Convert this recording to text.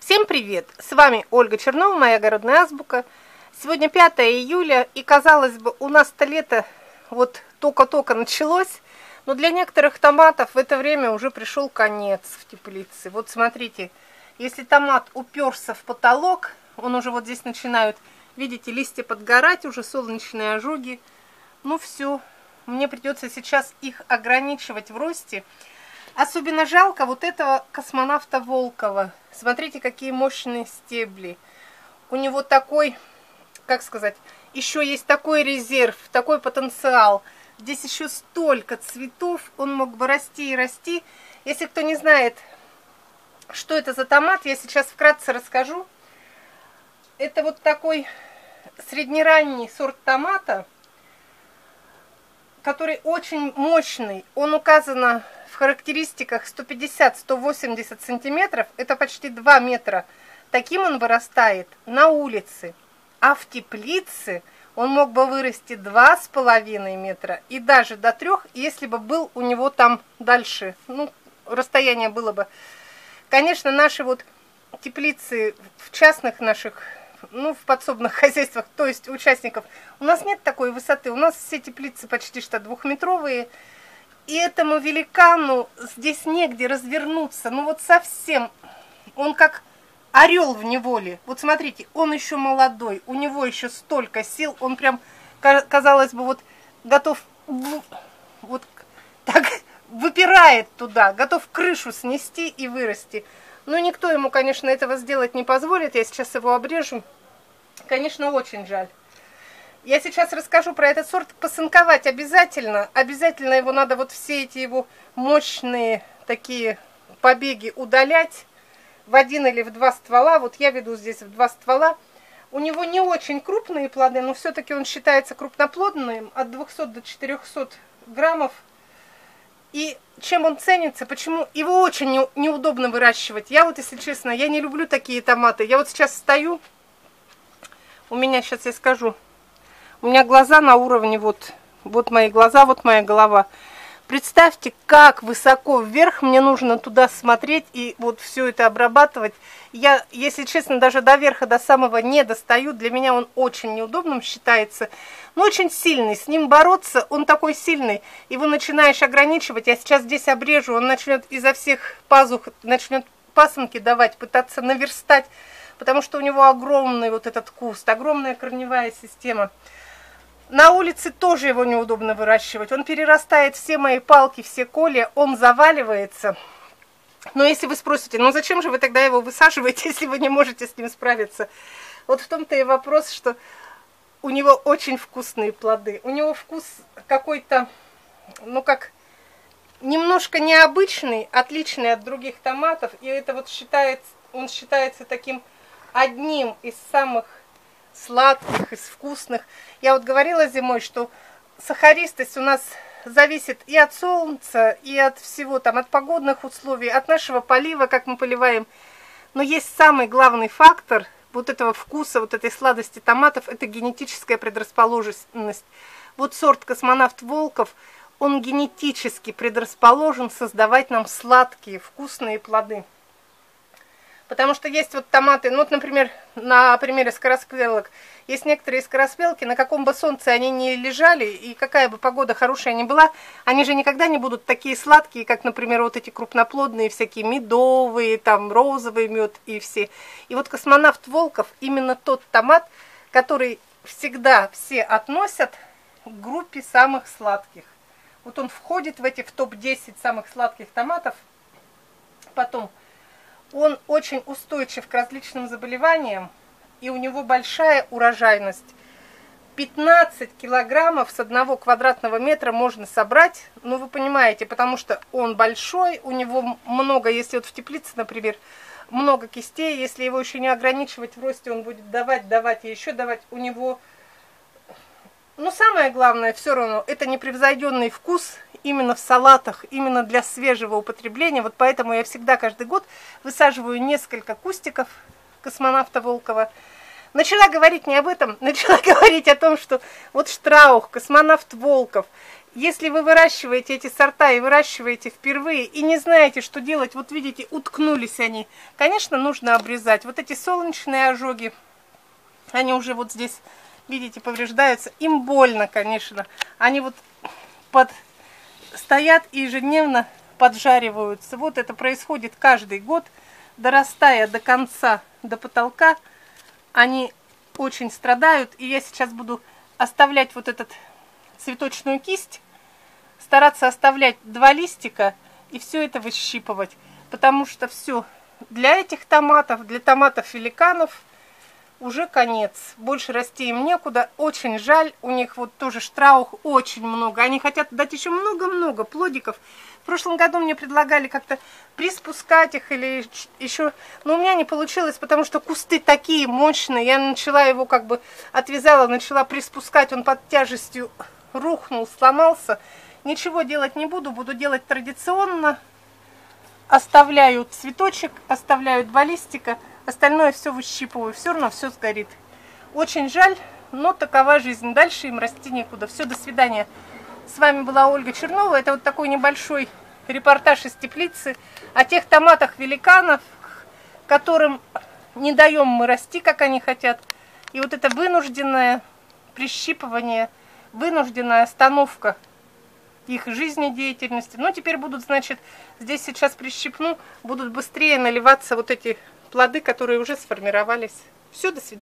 Всем привет! С вами Ольга Чернова, моя огородная азбука. Сегодня 5 июля, и казалось бы, у нас-то лето вот только-только началось, но для некоторых томатов в это время уже пришел конец в теплице. Вот смотрите, если томат уперся в потолок, он уже вот здесь начинают, видите, листья подгорать, уже солнечные ожоги. Ну все, мне придется сейчас их ограничивать в росте. Особенно жалко вот этого космонавта Волкова. Смотрите, какие мощные стебли. У него такой, как сказать, еще есть такой резерв, такой потенциал. Здесь еще столько цветов, он мог бы расти и расти. Если кто не знает, что это за томат, я сейчас вкратце расскажу. Это вот такой среднеранний сорт томата, который очень мощный. Он указано в характеристиках 150-180 сантиметров, это почти 2 метра. Таким он вырастает на улице, а в теплице он мог бы вырасти 2,5 метра и даже до 3, если бы был у него там дальше, ну, расстояние было бы. Конечно, наши вот теплицы в частных наших, ну, в подсобных хозяйствах, то есть участников, у нас нет такой высоты, у нас все теплицы почти что 2-метровые, и этому великану здесь негде развернуться, ну вот совсем, он как орел в неволе. Вот смотрите, он еще молодой, у него еще столько сил, он прям, казалось бы, вот готов, вот так выпирает туда, готов крышу снести и вырасти. Но никто ему, конечно, этого сделать не позволит, я сейчас его обрежу. Конечно, очень жаль. Я сейчас расскажу про этот сорт. Посынковать обязательно. Обязательно его надо вот все эти его мощные такие побеги удалять в 1 или в 2 ствола. Вот я веду здесь в 2 ствола. У него не очень крупные плоды, но все-таки он считается крупноплодным, от 200 до 400 граммов. И чем он ценится, почему его очень неудобно выращивать. Я вот, если честно, я не люблю такие томаты. Я вот сейчас стою, у меня, сейчас я скажу, у меня глаза на уровне, вот мои глаза, вот моя голова. Представьте, как высоко вверх мне нужно туда смотреть и вот все это обрабатывать. Я, если честно, даже до верха, до самого не достаю. Для меня он очень неудобным считается, но очень сильный. С ним бороться, он такой сильный. Его начинаешь ограничивать. Я сейчас здесь обрежу, он начнет изо всех пазух, начнет пасынки давать, пытаться наверстать, потому что у него огромный вот этот куст, огромная корневая система. На улице тоже его неудобно выращивать. Он перерастает все мои палки, все колья, он заваливается. Но если вы спросите, ну зачем же вы тогда его высаживаете, если вы не можете с ним справиться? Вот в том-то и вопрос, что у него очень вкусные плоды. У него вкус какой-то, ну как, немножко необычный, отличный от других томатов. И это вот он считается таким одним из самых сладких, из вкусных. Я вот говорила зимой, что сахаристость у нас зависит и от солнца, и от всего, там, от погодных условий, от нашего полива, как мы поливаем. Но есть самый главный фактор вот этого вкуса, вот этой сладости томатов, это генетическая предрасположенность. Вот сорт космонавт Волков, он генетически предрасположен создавать нам сладкие, вкусные плоды. Потому что есть вот томаты, ну вот, например, на примере скороспелок, есть некоторые скороспелки, на каком бы солнце они ни лежали, и какая бы погода хорошая ни была, они же никогда не будут такие сладкие, как, например, вот эти крупноплодные, всякие медовые, там, розовый мед и все. И вот космонавт Волков именно тот томат, который всегда все относят к группе самых сладких. Вот он входит в топ-10 самых сладких томатов. Потом он очень устойчив к различным заболеваниям, и у него большая урожайность. 15 килограммов с 1 квадратного метра можно собрать, ну вы понимаете, потому что он большой, у него много, если вот в теплице, например, много кистей, если его еще не ограничивать в росте, он будет давать и еще давать, у него... Но самое главное все равно, это непревзойденный вкус именно в салатах, именно для свежего употребления. Вот поэтому я всегда каждый год высаживаю несколько кустиков космонавта Волкова. Начала говорить не об этом, начала говорить о том, что вот Штраух, космонавт Волков Если вы выращиваете эти сорта и выращиваете впервые и не знаете, что делать, вот видите, уткнулись они, конечно, нужно обрезать. Вот эти солнечные ожоги, они уже вот здесь, видите, повреждаются. Им больно, конечно. Они вот стоят и ежедневно поджариваются. Вот это происходит каждый год, дорастая до конца, до потолка. Они очень страдают. И я сейчас буду оставлять вот эту цветочную кисть, стараться оставлять 2 листика и все это выщипывать. Потому что все, для этих томатов, для томатов-великанов уже конец. Больше расти им некуда. Очень жаль. У них вот тоже штраух очень много. Они хотят дать еще много-много плодиков. В прошлом году мне предлагали как-то приспускать их или еще... Но у меня не получилось, потому что кусты такие мощные. Я начала его как бы отвязала, начала приспускать. Он под тяжестью рухнул, сломался. Ничего делать не буду. Буду делать традиционно. Оставляю цветочек, оставляю 2 листика. Остальное все выщипываю, все равно все сгорит. Очень жаль, но такова жизнь. Дальше им расти некуда. Все, до свидания. С вами была Ольга Чернова. Это вот такой небольшой репортаж из теплицы о тех томатах-великанов, которым не даем мы расти, как они хотят. И вот это вынужденное прищипывание, вынужденная остановка их жизнедеятельности. Но теперь будут, значит, здесь сейчас прищипну, будут быстрее наливаться вот эти плоды, которые уже сформировались. Все, до свидания.